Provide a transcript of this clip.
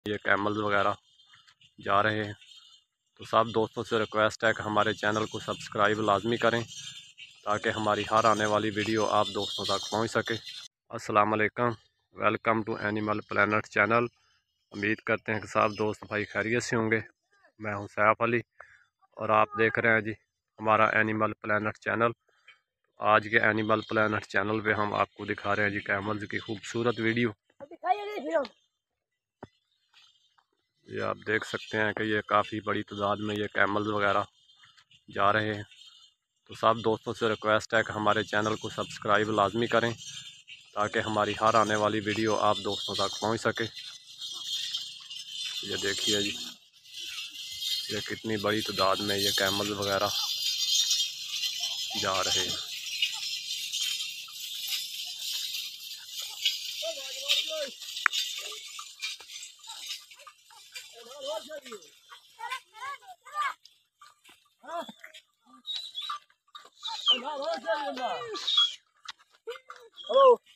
ये कैमल्स वगैरह जा रहे हैं। तो सब दोस्तों से रिक्वेस्ट है कि हमारे चैनल को सब्सक्राइब लाजमी करें ताकि हमारी हर आने वाली वीडियो आप दोस्तों तक पहुंच सके। अस्सलाम वालेकुम, welcome to animal planet channel. उम्मीद करते हैं कि सब दोस्त भाई खैरियत से होंगे। मैं हूं सैफ अली और आप देख रहे हैं जी हमारा एनिमल प्लैनेट चैनल। आज के एनिमल प्लैनेट चैनल पे हम आपको दिखा रहे हैं जी कैमल्स की खूबसूरत वीडियो। ये आप देख सकते हैं कि ये काफ़ी बड़ी तादाद में ये कैमल्स वगैरह जा रहे हैं। तो सब दोस्तों से रिक्वेस्ट है कि हमारे चैनल को सब्सक्राइब लाजमी करें ताकि हमारी हर आने वाली वीडियो आप दोस्तों तक पहुंच सके। ये देखिए जी ये कितनी बड़ी तादाद में ये कैमल्स वगैरह जा रहे हैं। Hello.